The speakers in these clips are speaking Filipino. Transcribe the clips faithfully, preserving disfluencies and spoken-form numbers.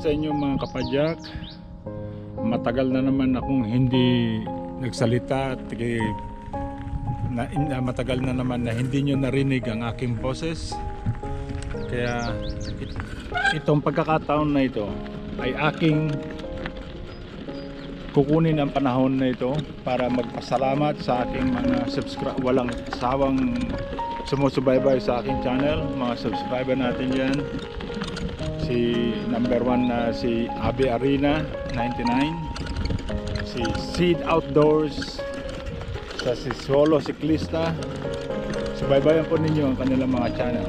sa inyo mga kapadyak. Matagal na naman akong hindi nagsalita at na, na, matagal na naman na hindi nyo narinig ang aking boses. Kaya it, itong pagkakataon na ito ay aking kukunin ang panahon na ito para magpasalamat sa aking mga subscribe, walang sawang sumusubaybay sa aking channel, mga subscriber natin yan. Si number one na si Abi Arena ninety-nine, si Seed Outdoors, sa si Solo Siklista. Subaybayan po ninyo ang kanilang mga channel.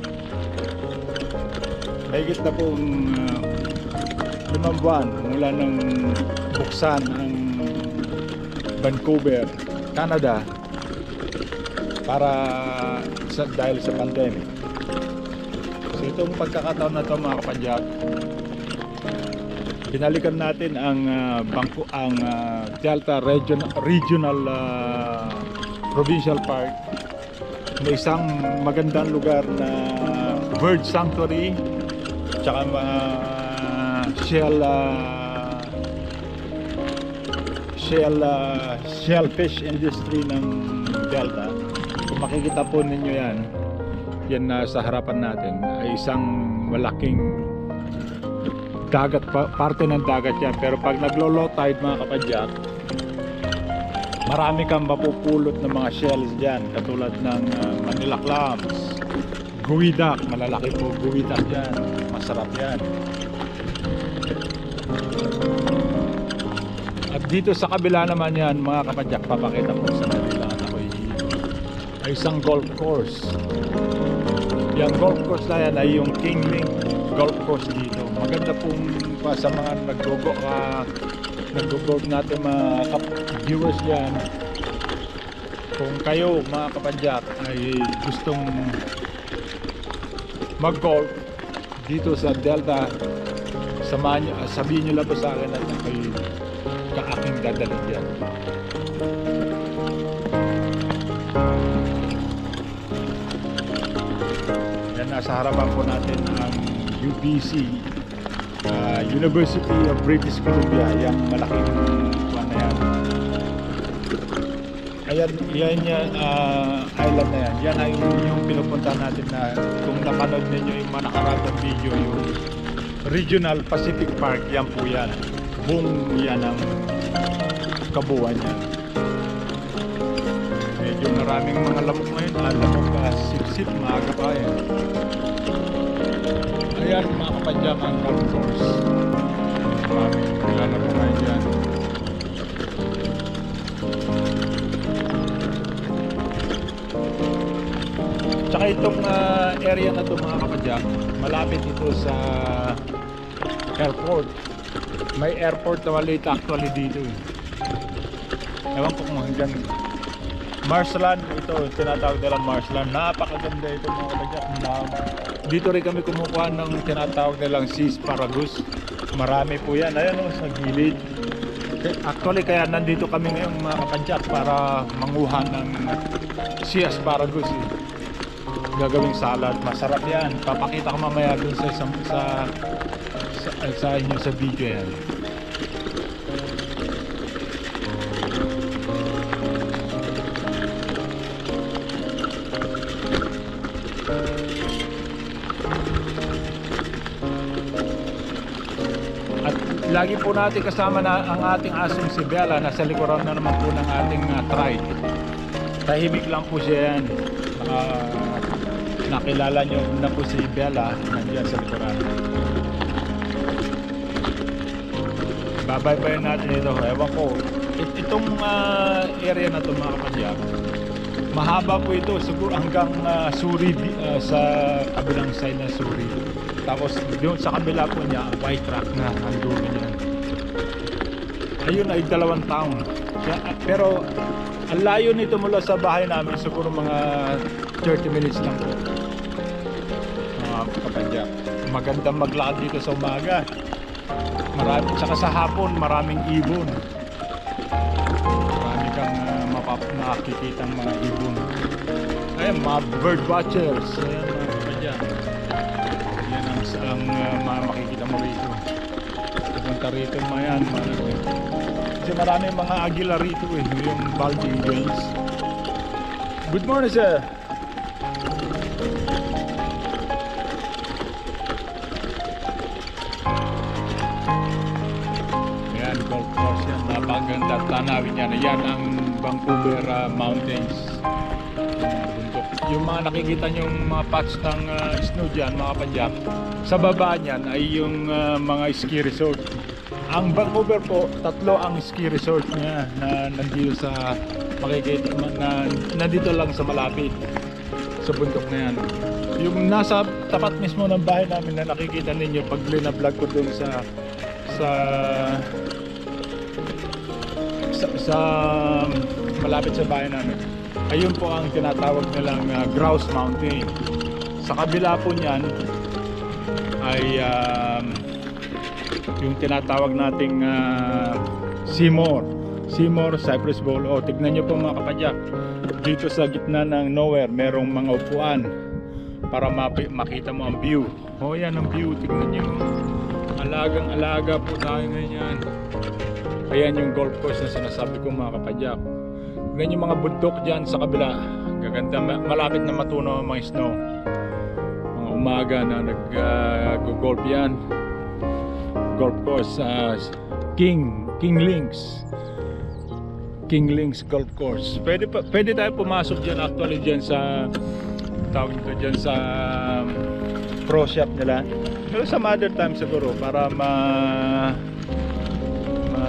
Mahigit na pong uh, limang buwan mula nang buksan ang Vancouver, Canada para sa, dahil sa pandemic. So itong pagkakataon na ito mga kapadyak, binalikan natin ang uh, bangko, ang uh, Delta Region, Regional uh, Provincial Park, na isang magandang lugar na bird sanctuary tsaka uh, shell uh, shell uh, shellfish industry ng Delta. Kung makikita po ninyo yan, yan na sa harapan natin ay isang malaking dagat, parte ng dagat yan. Pero pag naglo-low tide mga kapadyak, marami kang mapupulot ng mga shells dyan, katulad ng uh, Manila clams, guwidak, malalaki po guwidak dyan, masarap yan. At dito sa kabila naman yan mga kapadyak, papakita ko sa kanila at ako'y ay isang golf course. Yung golf course na yan ay yung King Link Golf Course dito. Maganda pong pa sa mga naggogo uh, naggo-golf natin mga viewers yan. Kung kayo mga kapadyak ay gustong mag-golf dito sa Delta, samahan nyo, sabihin nyo lang po sa akin at ako'y kaaking dadalhin dyan. Yan, nasa harapan po natin ang U B C, uh, University of British Columbia, yung malaking kuwan na yan. Ayan, yan yan, uh, island na yan. Yan ay yung pinupunta natin na kung napanood ninyo yung mga nakaraang video, yung Regional Pacific Park, yan po yan. Buong yan ang kabuuan yan. Medyo maraming mga lamok ngayon, ah, lamok uh, sip-sip, maaga pa yan. Ayan mga kapadyak ang golf course. Maraming nilalaro ngayon dyan. Tsaka itong uh, area na ito mga kapadyak, malapit ito sa airport. May airport na maliit actually dito eh. Ewan ko kung hanggang Marshland ito, tinatawag nila Marshland. Napakaganda ito mga kapadyak. Dito rin kami kumukuha ng tinatawag nilang sea asparagus. Marami po yan, ayan o, sa gilid. Actually kaya nandito kami ngayon mga kapadyak para manguha ng sea asparagus eh. Gagawing salad, masarap yan. Papakita ko mamaya dun sa isang sa, sa, sa inyo sa video yan. At lagi po natin kasama na ang ating asong si Bella. Nasa likuran na naman po ng ating uh, trike. Tahimik lang po siya yan. Uh, nakilala nyo na po si Bella, nandiyan sa likuran. Babaybayin natin ito. Ewan ko, It, itong uh, area na ito mga kapadyak, mahaba po ito siguro hanggang uh, Suri, uh, sa kabilang side ng Suri. Tapos doon sa kabila po niya, white rock na ang dulo niya. Ayun ay dalawang taon. Pero ang layo nito mula sa bahay namin siguro mga thirty minutes lang po. Mga kapadyak, magandang maglakad dito sa umaga. Marami, tsaka sa hapon maraming ibon. Marami kang uh, makikita ng mga ibon. Ayan, mga bird watchers. Ayan mga kapadyak. Yan ang, ang uh, makikita mo rito. Pupunta rito mga yan. Marami. Kasi marami mga agila rito eh. Yung balding eagles. Good morning, sir. Ayan, golf course yan. Napakaganda at tanawin yan. Ayan ang Vancouver uh, Mountains. Yung mga nakikita nyong mga patch ng uh, snow dyan, mga kapadyak, sa baba niyan ay yung uh, mga ski resort. Ang Vancouver po, tatlo ang ski resort niya na nandito sa makikita, na, nandito lang sa malapit sa bundok na yan. Yung nasa tapat mismo ng bahay namin na nakikita ninyo pag lina-vlog ko dun sa sa sa, sa malapit sa bahay namin, ayun po ang tinatawag nilang uh, Grouse Mountain. Sa kabila po niyan ay um, yung tinatawag nating uh, Seymour Seymour Cypress Bowl. O, tignan nyo po mga kapadyak, dito sa gitna ng nowhere merong mga upuan para makita mo ang view. O yan ang view, tignan nyo, alagang alaga po tayo ngayon. Ayan yung golf course na sinasabi ko mga kapadyak. Tignan yung mga bundok dyan sa kabila, gaganda, malapit na matunaw ang mga snow. Mga umaga na nag-golf uh, yan. Golf course, uh, King King Links King Links Golf Course. Pwede, pa, pwede tayo pumasok dyan actually dyan sa tawag ko dyan sa um, pro shop nila. Pero some other time siguro para ma, ma,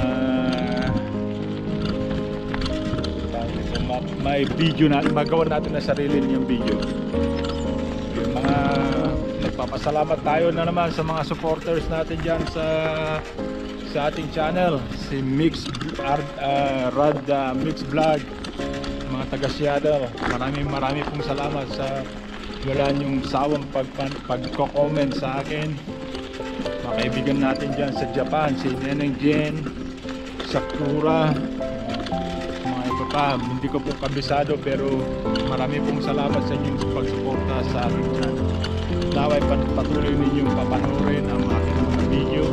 ma may video natin, magawa natin na sarili niyong video. Yung mga nagpapasalamat tayo na naman sa mga supporters natin dyan sa sa ating channel, si Mix uh, Rad uh, Mix Vlog, mga taga Seattle. Maraming maraming pong salamat sa wala niyong sawang pag, pagko-comment sa akin. Mga kaibigan natin dyan sa Japan, si Neneng Jen, Sakura, mga iba pa, hindi ko po kabisado, pero marami pong salamat sa inyong pagsuporta sa ating channel. Naway patuloy ninyong papanoorin ang aking mga video.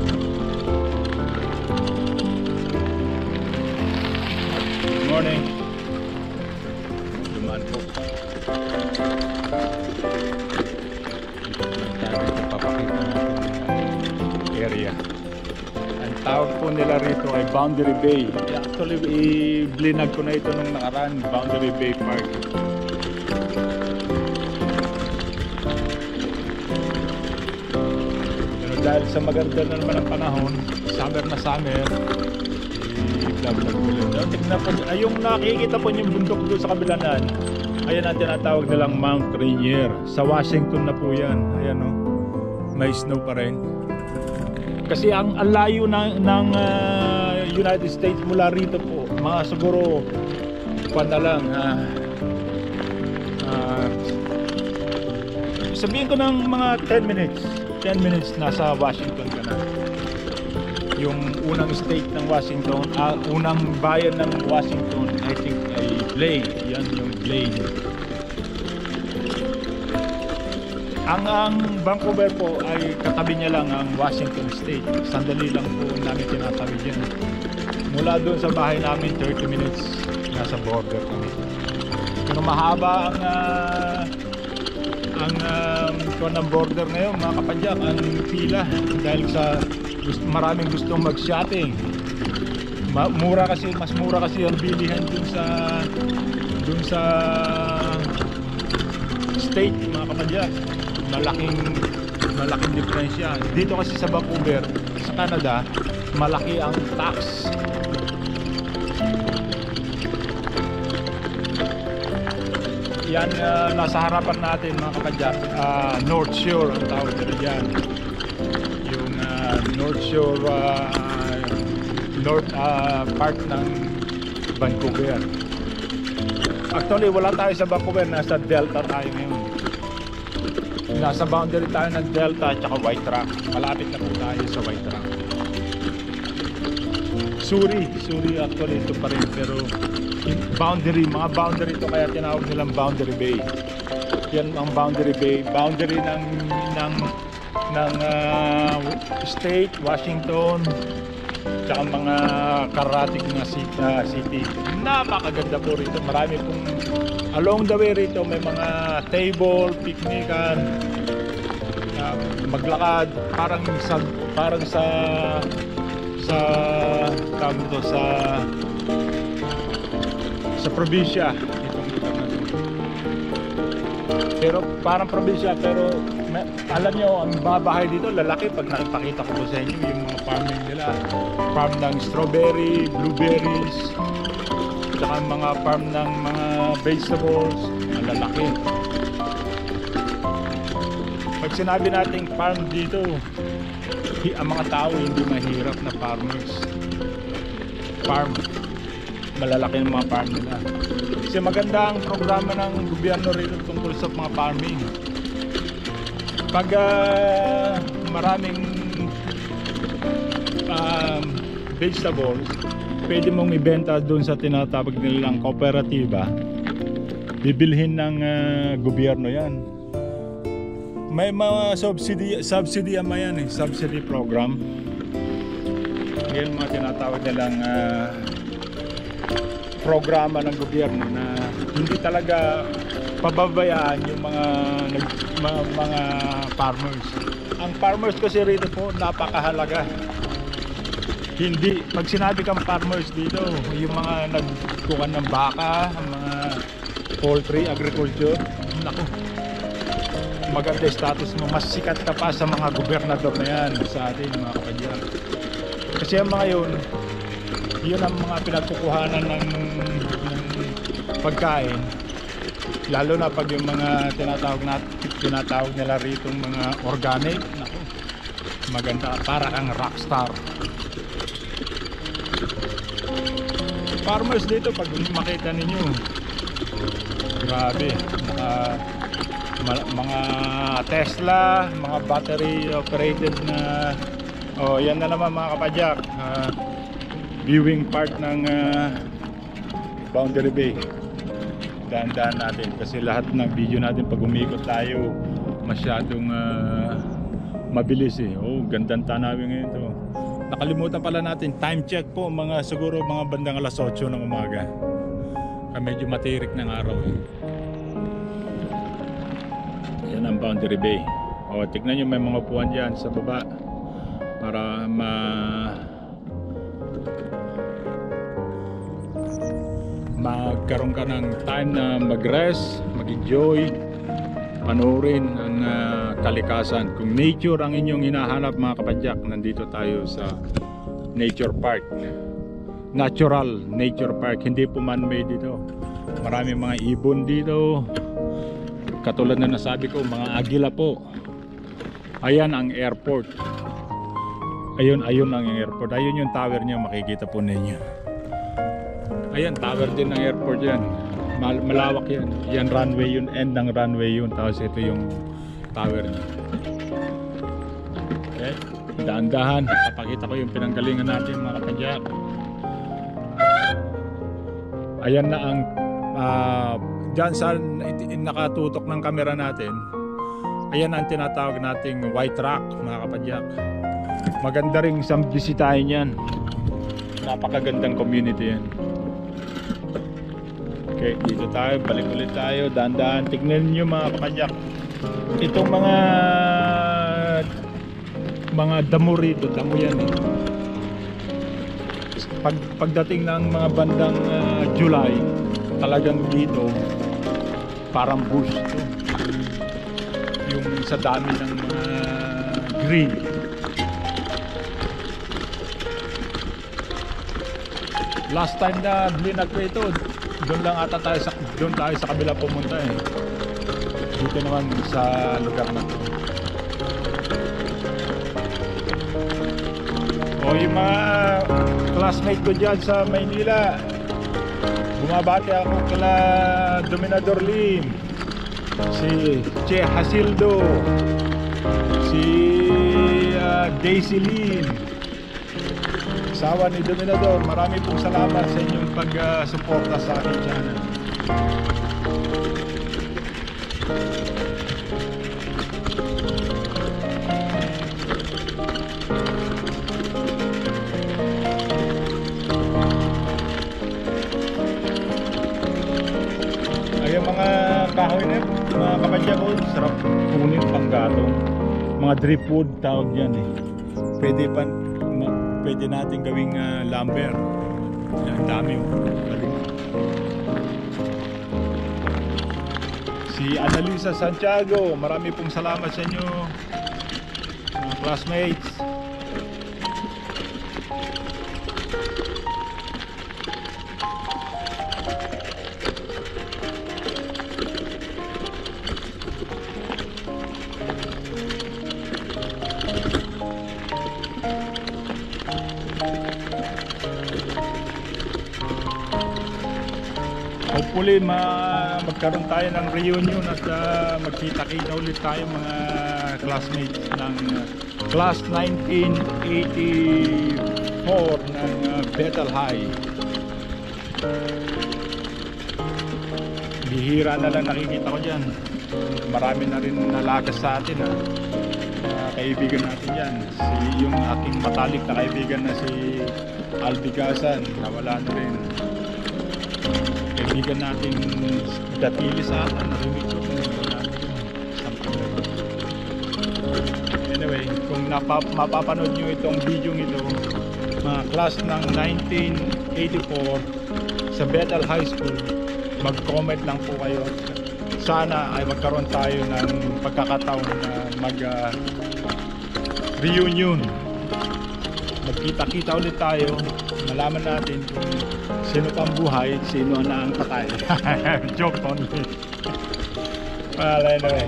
Good morning. Dumaan po. Dito papakita natin yung area. Ang tawag po nila rito ay Boundary Bay. Actually, i-blinag ko na ito nung nakaraan, Boundary Bay Park. Pero dahil sa maganda na naman ang panahon, summer na summer, i-vlog ko ulit. Tignan po, ay yung nakikita po yung bundok doon sa kabilanan, ayan ang tinatawag nilang Mount Rainier. Sa Washington na po yan. Ayan o, may snow pa rin. Kasi ang, ang layo ng, ng uh, United States mula rito po, mga siguro kwan na lang, uh, uh, sabihin ko ng mga ten minutes ten minutes nasa Washington ka na. Yung unang state ng Washington, uh, unang bayan ng Washington, I think ay Blaine. Yan yung Blaine. Ang, ang Vancouver po ay katabi niya lang ang Washington State. Sandali lang po namin tinatabi dyan. Mula doon sa bahay namin, thirty minutes nasa border kami. Pero mahaba ang uh, ang um, kuwan ng border ngayon mga kapadyak, ang pila dahil sa gusto, maraming gustong mag-shopping. Ma mura kasi, mas mura kasi ang bilihan dun sa dun sa state mga kapadyak. Malaking malaking diferensya. Dito kasi sa Vancouver, sa Canada, malaki ang tax. Yan, uh, nasa harapan natin mga kapadyak, uh, North Shore ang tawag nila dyan. Yung uh, North Shore uh, North uh, part ng Vancouver. Actually wala tayo sa Vancouver, nasa Delta tayo ngayon. Nasa boundary tayo ng Delta at saka White Rock. Malapit na po tayo sa White Rock. Surrey, Surrey actually ito pa rin, pero boundary, mga boundary ito kaya tinawag nilang Boundary Bay. Yan ang Boundary Bay, boundary ng ng ng uh, state, Washington, tsaka mga karating na city. Napakaganda po rito. Marami pong along the way rito, may mga table, picnican, uh, maglakad, parang sa parang sa sa tawag to, sa sa probinsya itong lugar na to. Pero parang probinsya, pero may, alam nyo, ang mga bahay dito lalaki. Pag nakipakita ko po sa inyo yung mga farming nila, farm ng strawberry, blueberries, tsaka mga farm ng mga vegetables, ang lalaki. Pag sinabi nating farm dito, ang mga tao hindi mahirap na farmers. Farm, malalaki ng mga farm nila. Kasi maganda ang programa ng gobyerno rito tungkol sa mga farming. Pag uh, maraming um, vegetables, pwede mong ibenta doon sa tinatawag nilang kooperatiba. Bibilhin ng uh, gobyerno yan. May mga subsidy, subsidy ama yan eh, subsidy program. Yan mga tinatawag nilang uh, programa ng gobyerno na hindi talaga pababayaan yung mga, mga, mga farmers. Ang farmers kasi rito po napakahalaga. Hindi, pag sinabi kang farmers dito, yung mga nagkukan ng baka, mga poultry, agriculture, naku, maganda status mo, mas sikat ka pa sa mga gobernador na yan sa atin mga kapadyak. Kasi ang mga yun, yun ang mga pinagkukuhanan ng, ng pagkain, lalo na pag yung mga tinatawag, na, tinatawag nila rito mga organic. Naku, maganda, para kang rockstar. Farmers dito, pag makita ninyo, grabe, naka mga Tesla, mga battery operated na, oh yan na naman mga kapadyak, uh, viewing part ng uh, Boundary Bay. Dahan-dahan natin kasi lahat ng video natin pag umikot tayo masyadong uh, mabilis eh. Oh, gandang tanawin ngayon to. Nakalimutan pala natin, time check po, mga siguro mga bandang alas otso ng umaga. Kaya medyo matirik ng araw eh. Yan ang Boundary Bay. O, tignan nyo, may mga upuan dyan sa baba para ma magkaroon ka ng time na mag-rest, mag-enjoy, panoorin ang uh, kalikasan. Kung nature ang inyong hinahanap mga kapadyak, nandito tayo sa Nature Park. Natural Nature Park, hindi po man-made dito. Marami mga ibon dito. Katulad na nasabi ko, mga agila po. Ayan ang airport. Ayun, ayun ang airport. Ayun yung tower niya, makikita po ninyo. Ayan, tower din ng airport yan. Mal malawak yan. Yan runway yun, end ng runway yun. Tapos ito yung tower niya. Okay, dahan-dahan. Papakita ko yung pinanggalingan natin mga kapadyak. Ayan na ang uh, dyan sa nakatutok ng camera natin, ayan ang tinatawag nating White Rock mga kapadyak. Maganda rin isang bisitahin yan. Napakagandang community yan. Okay, dito tayo, balik ulit tayo, dahan-dahan. Tignan nyo mga kapadyak, itong mga mga damo rito, damo yan eh. Pag, pagdating ng mga bandang uh, July, talagang dito parang bush to. Yung sa dami ng mga green. Last time na blinag ko ito, doon lang ata tayo sa, doon tayo sa kabila pumunta eh. Dito naman sa lugar na to. O yung mga classmate ko dyan sa Maynila, bumabati ako kala Dominador Lim, si Che Hasildo, si uh, Daisy Lim, asawa ni Dominador. Marami pong salamat sa inyong pag-suporta uh, sa aking channel. sarap kunin panggatong. Mga driftwood tawag yan eh. Pwede pa, ma, pwede natin gawing uh, lumber. Yan, ang dami yung galing. Si Annalisa Santiago, marami pong salamat sa inyo mga classmates. Hopefully ma magkaroon tayo ng reunion at uh, magkita-kita ulit tayo mga classmates ng uh, class nineteen eighty-four ng uh, Bethel High. Bihira na lang nakikita ko dyan. Marami na rin nalagas sa atin ha. Uh, kaibigan natin yan. Si, yung aking matalik na kaibigan na si Albigasan, nawala na rin. Kaibigan natin Datili sa atin, narinig ko anyway, kung napap mapapanood nyo itong video ito mga class ng nineteen eighty-four sa Bethel High School, mag comment lang po kayo. Sana ay magkaroon tayo ng pagkakataon na mag uh, reunion, magkita-kita ulit tayo, malaman natin kung sino pang buhay, sino na ang patay. Joke only. Well, anyway,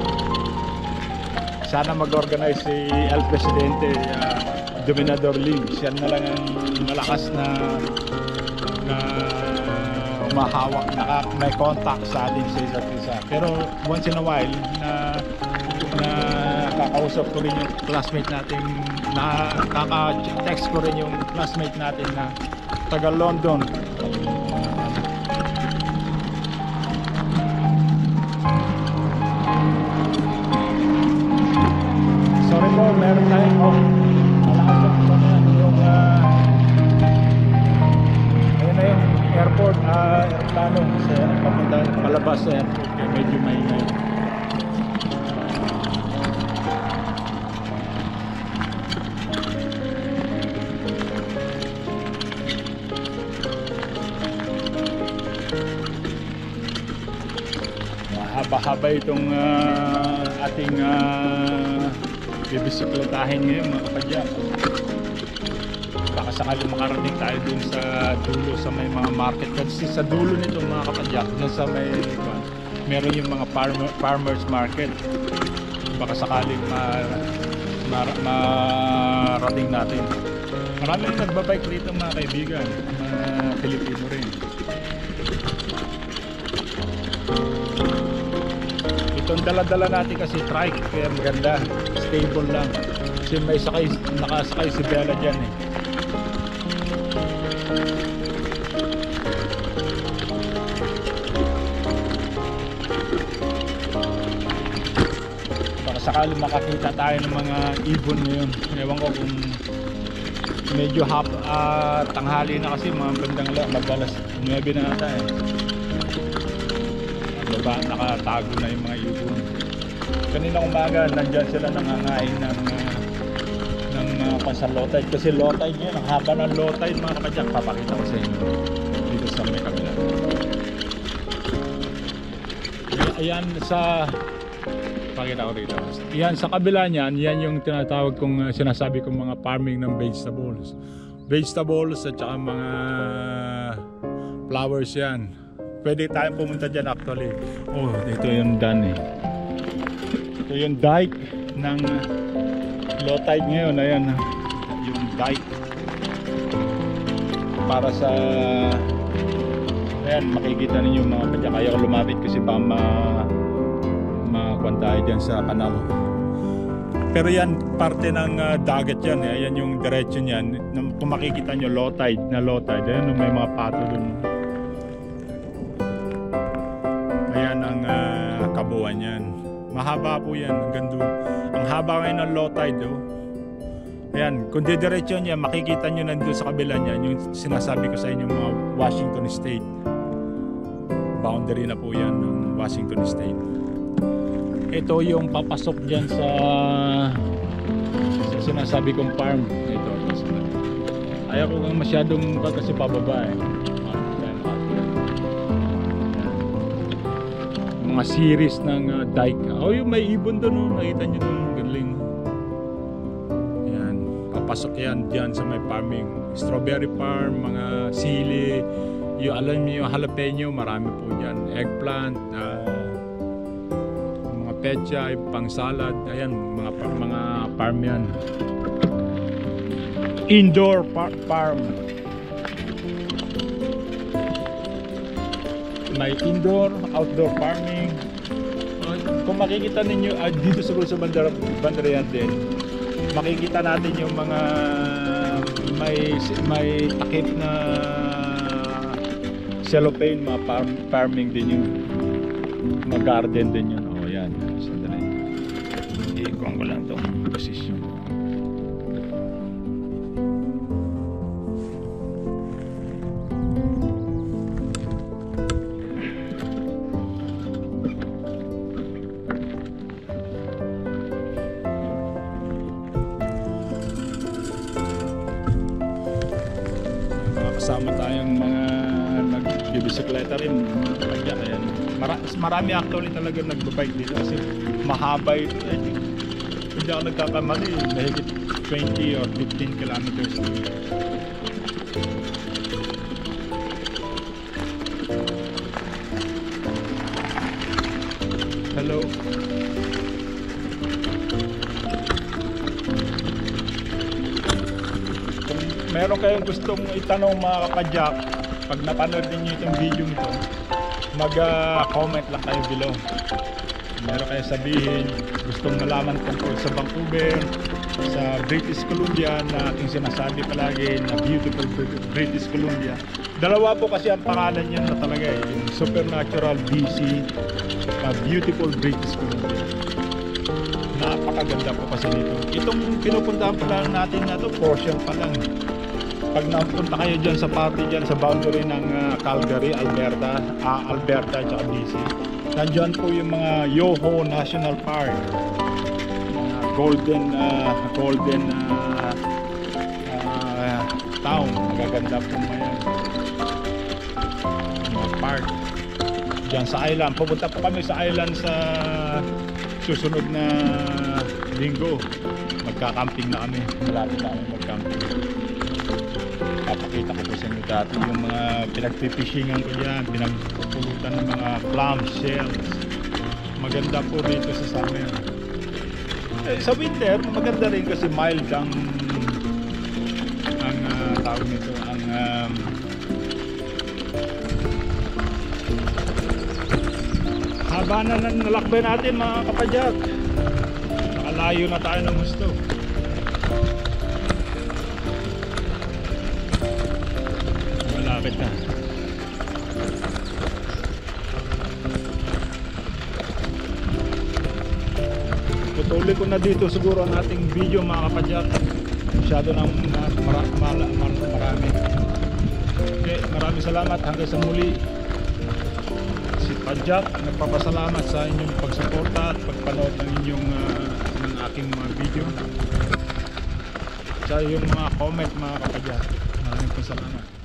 sana mag-organize si El Presidente, uh, Dominador Lim. Siya na lang ang malakas na na umahawak, na may contact sa atin sa isa't isa. Pero once in a while na na kakausap ko rin yung classmate natin, na kaka-text ko rin yung classmate natin na taga London. Sorry po, meron tayong oh, malakas yung yung uh, ayun na yung airport, uh, aeroplano sa papunta palabas sa airport, kaya medyo may may mahaba-haba itong uh, ating uh, bibisikletahin ngayon mga kapadyak. Baka sakali makarating tayo dun sa dulo sa may mga market, kasi sa dulo nito mga kapadyak, dun sa may uh, meron yung mga farmer, farmers market. Baka sakali ma, ma, marating natin. Marami rin nagbabike dito mga kaibigan, mga Pilipino rin. Itong dala-dala natin kasi trike, kaya maganda, stable lang. Kasi may sakay, nakasakay si Bella dyan eh. Baka sakali makakita tayo ng mga ibon ngayon. Ewan ko kung medyo hap, uh, tanghali na kasi, mga bandang lang, mag-alas nuwebe na ata eh. Baba, nakatago na yung mga ibon. Kanina umaga nandyan sila nangangain ng uh, ng uh, pansang low tide, kasi low tide yun, ang haba ng low tide mga kapadyak. Papakita ko sa inyo dito sa may kabila. Ayan sa pakita ko rito, yan sa kabila niyan, yan yung tinatawag kong uh, sinasabi kong mga farming ng vegetables vegetables at saka mga flowers yan. Pwede tayong pumunta dyan actually. Oh, ito yung daan eh. Ito yung dike ng low tide ngayon. Ayan, yung dike. Para sa... Ayan, makikita ninyo mga padyak. Kaya ko lumapit kasi pa ma... makuan tayo dyan sa kanal. Pero yan, parte ng uh, dagat yan eh. Ayan yung direction yan. Kung makikita nyo, low tide na low tide. Ayan, may mga pato dun. Ayan ang uh, kabuuan yan. Mahaba po yan hanggang doon. Ang haba ngayon ng low tide oh. Ayan, kung didiretso niya, makikita nyo nandun sa kabila niyan yung sinasabi ko sa inyo, mga Washington State. Boundary na po yan ng Washington State. ito yung papasok dyan sa, sa sinasabi kong farm. Ito, ito. Ayaw ko kang masyadong kasi pababa eh. Mga series ng uh, dike. Oh, yung may ibon doon, oh. Nakita nyo doon, galing. Yan, papasok yan dyan sa may farming. Strawberry farm, mga sili, yung alam niyo yung jalapeno, marami po dyan. Eggplant, uh, mga pecha, pang salad, ayan, mga mga farm yan. Indoor par farm. May indoor, outdoor farming. Kung makikita ninyo uh, dito sa sa bandera, bandera din, makikita natin yung mga may may takip na cellophane, mga farm, farming din yun, mga garden din yun. O yan, sandali, i-ikon ko lang itong posisyon. Kasama tayong mga nagbibisikleta rin, mga kalagya. Ayan. Mara marami actually talaga nagbabike dito kasi mahaba ito. Eh, hindi ako nagkakamali, mahigit twenty or fifteen kilometers. Hello. Meron kayong gustong itanong mga kapadyak, pag napanood niyo itong video ito, mag-comment uh, lang kayo below. Meron kayong sabihin, gustong malaman tungkol sa Vancouver, sa British Columbia na aking sinasabi palagi na beautiful British Columbia. Dalawa po kasi ang pangalan niyan na talaga eh, yung Supernatural B C, uh, beautiful British Columbia. Napakaganda po kasi nito. Itong pinupuntahan pa lang natin na to, portion pa lang. Pag napunta kayo dyan sa party dyan sa boundary ng uh, Calgary, Alberta, uh, Alberta at B C, nandyan po yung mga Yoho National Park, uh, Golden uh, Golden uh, uh, Town, magaganda po mga mga park dyan sa island. Pupunta po kami sa island sa susunod na linggo. Magkakamping na kami, malapit na kami magcamping. Papakita ko po sa inyo dati yung mga pinagpipishing ko dyan, pinagpupulutan ng mga clam shells. Maganda po dito sa summer. Eh, sa winter maganda rin kasi mild ang ang uh, tawag nito, ang um, haba na ng nalakbay natin mga kapadyak. Nakalayo na tayo ng gusto. Malapit na. Tutuloy ko na dito siguro ang ating video mga kapadyak. Masyado nang mara mara marami. Okay, maraming salamat hanggang sa muli. Si Padyak nagpapasalamat sa inyong pagsuporta at pagpanood ng inyong uh, ng aking mga video. Sa yung mga comment mga kapadyak. Maraming salamat.